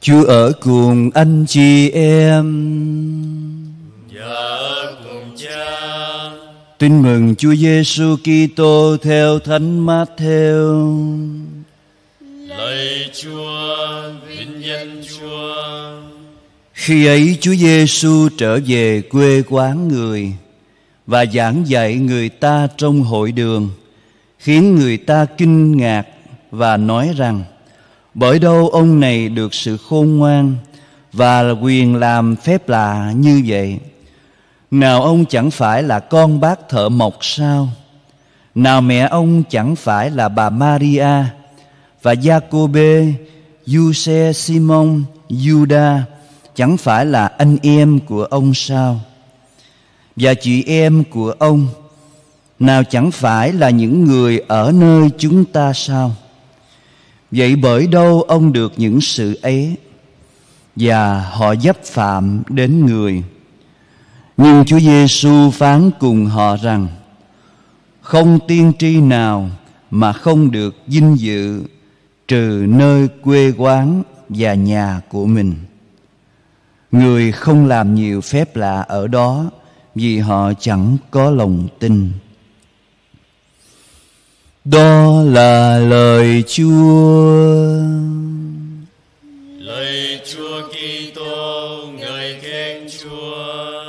Chúa ở cùng anh chị em và ở cùng Cha. Tin mừng Chúa Giêsu Kitô theo Thánh Mát-theo. Lạy Chúa, vinh danh Chúa. Khi ấy Chúa Giêsu trở về quê quán người và giảng dạy người ta trong hội đường, khiến người ta kinh ngạc và nói rằng: bởi đâu ông này được sự khôn ngoan và quyền làm phép lạ như vậy? Nào ông chẳng phải là con bác thợ mộc sao? Nào mẹ ông chẳng phải là bà Maria và Giacôbê, Giuse, Simon, Giuđa chẳng phải là anh em của ông sao? Và chị em của ông nào chẳng phải là những người ở nơi chúng ta sao? Vậy bởi đâu ông được những sự ấy? Và họ dấp phạm đến người. Nhưng Chúa Giêsu phán cùng họ rằng: không tiên tri nào mà không được vinh dự trừ nơi quê quán và nhà của mình. Người không làm nhiều phép lạ ở đó vì họ chẳng có lòng tin. Đó là lời Chúa. Lạy Chúa Kitô, ngợi khen Chúa.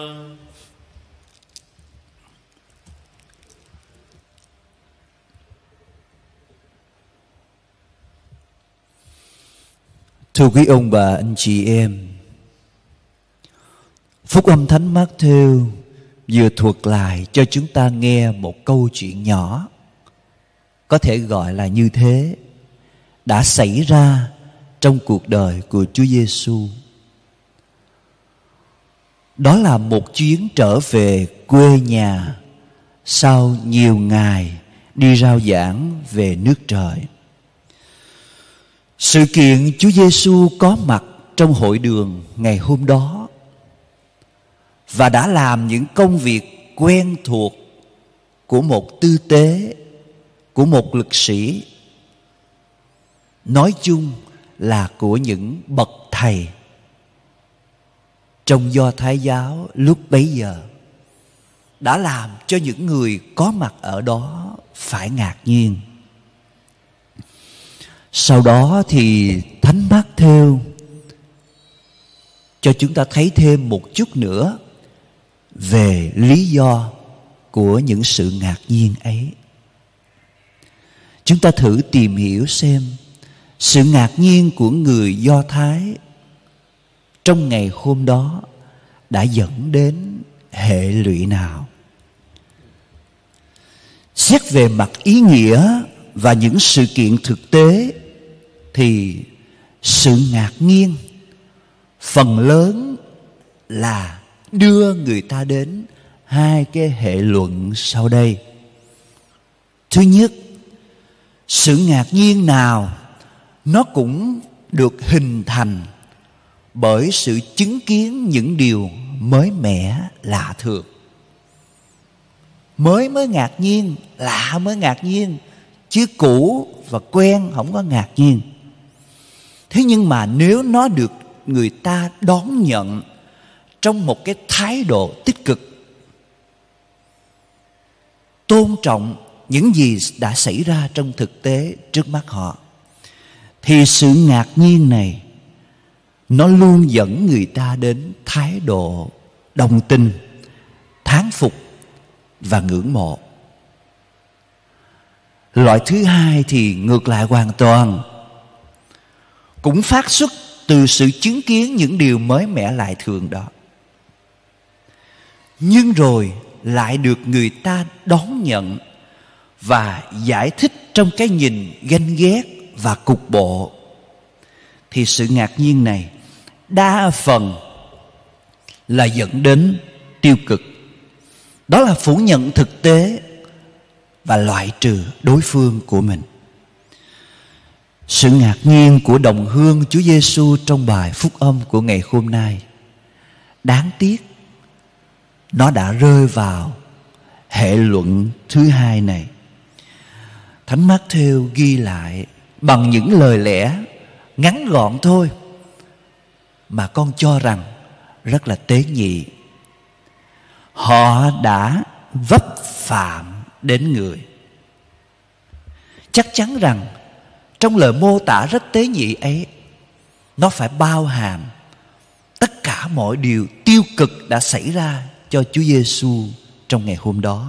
Thưa quý ông bà, anh chị em, Phúc âm Thánh Mát-theo vừa thuật lại cho chúng ta nghe một câu chuyện nhỏ, có thể gọi là như thế, đã xảy ra trong cuộc đời của Chúa Giêsu. Đó là một chuyến trở về quê nhà sau nhiều ngày đi rao giảng về nước Trời. Sự kiện Chúa Giêsu có mặt trong hội đường ngày hôm đó và đã làm những công việc quen thuộc của một tư tế, của một lực sĩ, nói chung là của những bậc thầy trong Do Thái giáo lúc bấy giờ, đã làm cho những người có mặt ở đó phải ngạc nhiên. Sau đó thì Thánh Mát-theo cho chúng ta thấy thêm một chút nữa về lý do của những sự ngạc nhiên ấy. Chúng ta thử tìm hiểu xem sự ngạc nhiên của người Do Thái trong ngày hôm đó đã dẫn đến hệ lụy nào. Xét về mặt ý nghĩa và những sự kiện thực tế thì sự ngạc nhiên phần lớn là đưa người ta đến hai cái hệ luận sau đây. Thứ nhất, sự ngạc nhiên nào nó cũng được hình thành bởi sự chứng kiến những điều mới mẻ lạ thường. Mới ngạc nhiên, lạ mới ngạc nhiên, chứ cũ và quen không có ngạc nhiên. Thế nhưng mà nếu nó được người ta đón nhận trong một cái thái độ tích cực, tôn trọng những gì đã xảy ra trong thực tế trước mắt họ, thì sự ngạc nhiên này nó luôn dẫn người ta đến thái độ đồng tình, thán phục và ngưỡng mộ. Loại thứ hai thì ngược lại hoàn toàn, cũng phát xuất từ sự chứng kiến những điều mới mẻ lại thường đó, nhưng rồi lại được người ta đón nhận và giải thích trong cái nhìn ganh ghét và cục bộ. Thì sự ngạc nhiên này đa phần là dẫn đến tiêu cực, đó là phủ nhận thực tế và loại trừ đối phương của mình. Sự ngạc nhiên của đồng hương Chúa Giêsu trong bài phúc âm của ngày hôm nay, đáng tiếc nó đã rơi vào hệ luận thứ hai này. Thánh Mát-theo ghi lại bằng những lời lẽ ngắn gọn thôi mà con cho rằng rất là tế nhị. Họ đã vấp phạm đến người. Chắc chắn rằng trong lời mô tả rất tế nhị ấy, nó phải bao hàm tất cả mọi điều tiêu cực đã xảy ra cho Chúa Giêsu trong ngày hôm đó.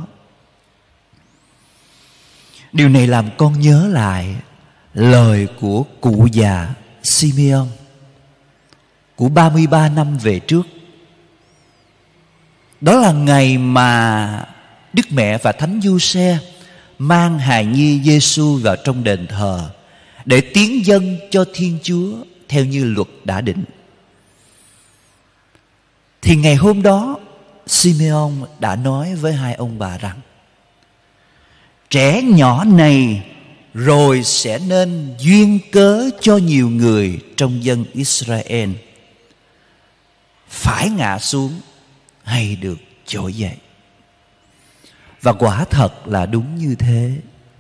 Điều này làm con nhớ lại lời của cụ già Simeon của 33 năm về trước. Đó là ngày mà Đức Mẹ và Thánh Giuse mang hài nhi Giêsu vào trong đền thờ để tiến dâng cho Thiên Chúa theo như luật đã định. Thì ngày hôm đó, Simeon đã nói với hai ông bà rằng: trẻ nhỏ này rồi sẽ nên duyên cớ cho nhiều người trong dân Israel phải ngã xuống hay được trỗi dậy. Và quả thật là đúng như thế.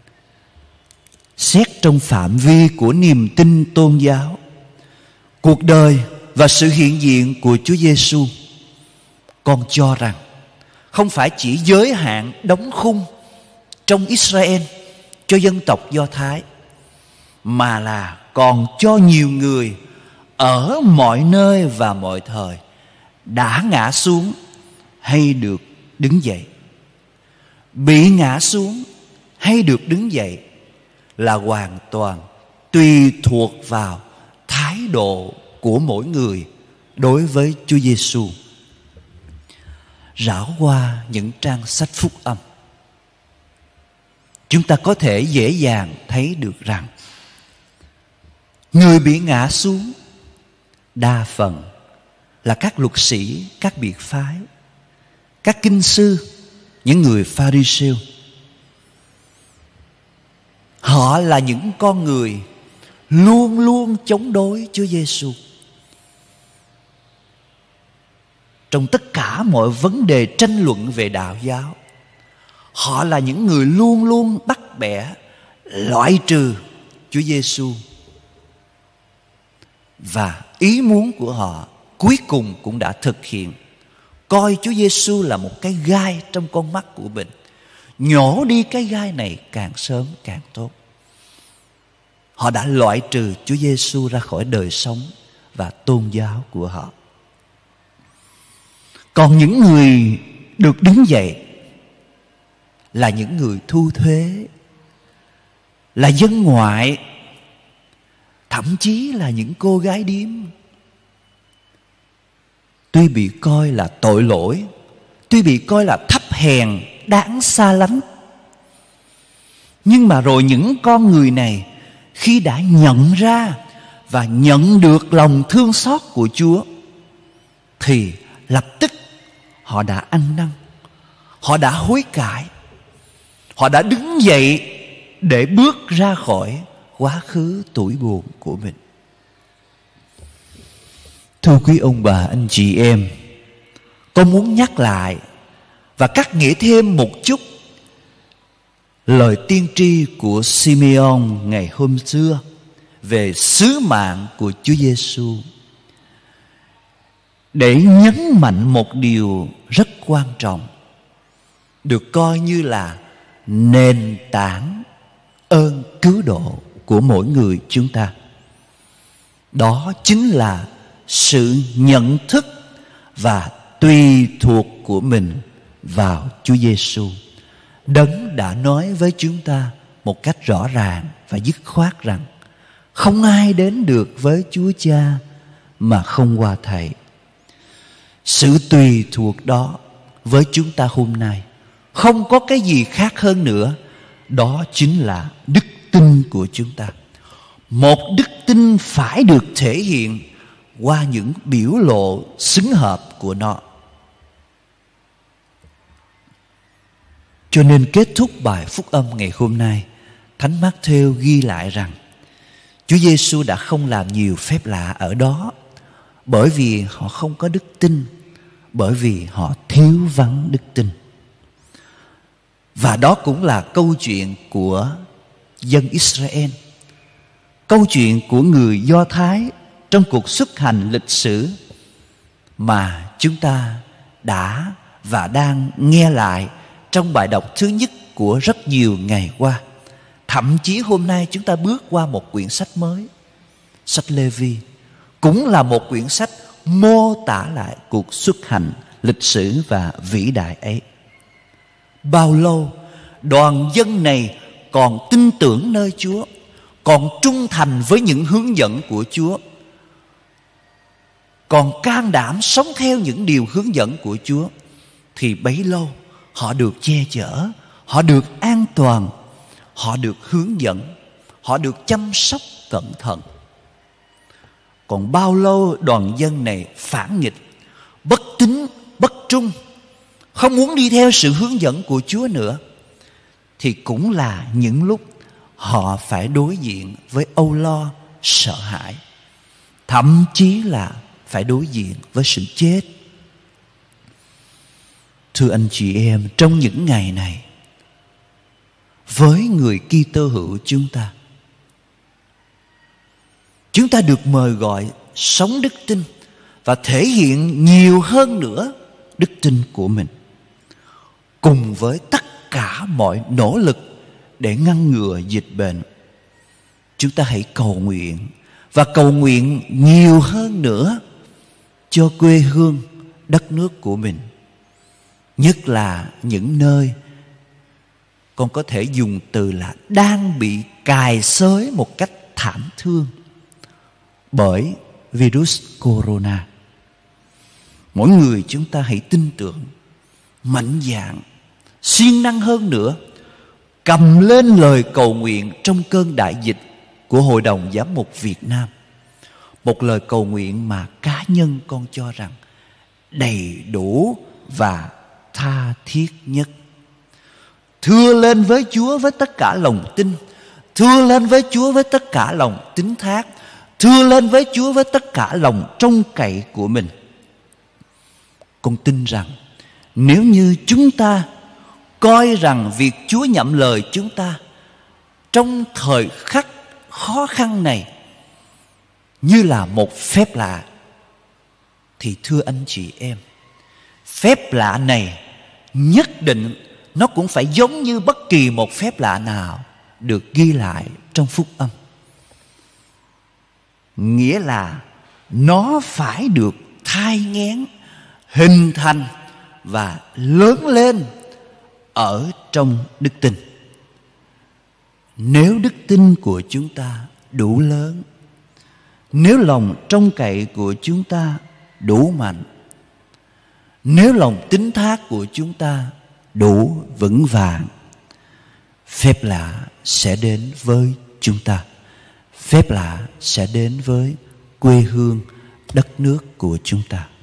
Xét trong phạm vi của niềm tin tôn giáo, cuộc đời và sự hiện diện của Chúa Giêsu, con cho rằng không phải chỉ giới hạn đóng khung trong Israel cho dân tộc Do Thái, mà là còn cho nhiều người ở mọi nơi và mọi thời đã ngã xuống hay được đứng dậy. Bị ngã xuống hay được đứng dậy là hoàn toàn tùy thuộc vào thái độ của mỗi người đối với Chúa Giêsu. Rảo qua những trang sách phúc âm, chúng ta có thể dễ dàng thấy được rằng người bị ngã xuống đa phần là các luật sĩ, các biệt phái, các kinh sư, những người Pha-ri-siêu. Họ là những con người luôn luôn chống đối Chúa Giêsu trong tất cả mọi vấn đề tranh luận về đạo giáo. Họ là những người luôn luôn bắt bẻ, loại trừ Chúa Giêsu. Và ý muốn của họ cuối cùng cũng đã thực hiện. Coi Chúa Giêsu là một cái gai trong con mắt của mình, nhổ đi cái gai này càng sớm càng tốt. Họ đã loại trừ Chúa Giêsu ra khỏi đời sống và tôn giáo của họ. Còn những người được đứng dậy là những người thu thuế, là dân ngoại, thậm chí là những cô gái điếm. Tuy bị coi là tội lỗi, tuy bị coi là thấp hèn, đáng xa lánh, nhưng mà rồi những con người này khi đã nhận ra và nhận được lòng thương xót của Chúa thì lập tức họ đã ăn năn, họ đã hối cải, họ đã đứng dậy để bước ra khỏi quá khứ tủi buồn của mình. Thưa quý ông bà, anh chị em, con muốn nhắc lại và cắt nghĩa thêm một chút lời tiên tri của Simeon ngày hôm xưa về sứ mạng của Chúa Giêsu, để nhấn mạnh một điều rất quan trọng, được coi như là nền tảng ơn cứu độ của mỗi người chúng ta. Đó chính là sự nhận thức và tùy thuộc của mình vào Chúa Giêsu. Đấng đã nói với chúng ta một cách rõ ràng và dứt khoát rằng không ai đến được với Chúa Cha mà không qua Thầy. Sự tùy thuộc đó với chúng ta hôm nay không có cái gì khác hơn nữa. Đó chính là đức tin của chúng ta. Một đức tin phải được thể hiện qua những biểu lộ xứng hợp của nó. Cho nên kết thúc bài phúc âm ngày hôm nay, Thánh Mác-thêu ghi lại rằng Chúa Giêsu đã không làm nhiều phép lạ ở đó bởi vì họ không có đức tin, bởi vì họ thiếu vắng đức tin. Và đó cũng là câu chuyện của dân Israel, câu chuyện của người Do Thái trong cuộc xuất hành lịch sử mà chúng ta đã và đang nghe lại trong bài đọc thứ nhất của rất nhiều ngày qua. Thậm chí hôm nay chúng ta bước qua một quyển sách mới, sách Lê-vi, cũng là một quyển sách mô tả lại cuộc xuất hành lịch sử và vĩ đại ấy. Bao lâu đoàn dân này còn tin tưởng nơi Chúa, còn trung thành với những hướng dẫn của Chúa, còn can đảm sống theo những điều hướng dẫn của Chúa, thì bấy lâu họ được che chở, họ được an toàn, họ được hướng dẫn, họ được chăm sóc cẩn thận. Còn bao lâu đoàn dân này phản nghịch, bất tín, bất trung, không muốn đi theo sự hướng dẫn của Chúa nữa, thì cũng là những lúc họ phải đối diện với âu lo, sợ hãi, thậm chí là phải đối diện với sự chết. Thưa anh chị em, trong những ngày này, với người Kitô hữu chúng ta được mời gọi sống đức tin và thể hiện nhiều hơn nữa đức tin của mình, cùng với tất cả mọi nỗ lực để ngăn ngừa dịch bệnh. Chúng ta hãy cầu nguyện và cầu nguyện nhiều hơn nữa cho quê hương, đất nước của mình, nhất là những nơi con có thể dùng từ là đang bị cài xới một cách thảm thương bởi virus corona. Mỗi người chúng ta hãy tin tưởng, mạnh dạn, siêng năng hơn nữa, cầm lên lời cầu nguyện trong cơn đại dịch của Hội đồng Giám mục Việt Nam. Một lời cầu nguyện mà cá nhân con cho rằng đầy đủ và tha thiết nhất. Thưa lên với Chúa với tất cả lòng tin, thưa lên với Chúa với tất cả lòng tín thác, thưa lên với Chúa với tất cả lòng trông cậy của mình. Con tin rằng nếu như chúng ta coi rằng việc Chúa nhậm lời chúng ta trong thời khắc khó khăn này như là một phép lạ, thì thưa anh chị em, phép lạ này nhất định nó cũng phải giống như bất kỳ một phép lạ nào được ghi lại trong phúc âm. Nghĩa là nó phải được thai nghén, hình thành và lớn lên ở trong đức tin. Nếu đức tin của chúng ta đủ lớn, nếu lòng trông cậy của chúng ta đủ mạnh, nếu lòng tín thác của chúng ta đủ vững vàng, phép lạ sẽ đến với chúng ta. Phép lạ sẽ đến với quê hương, đất nước của chúng ta.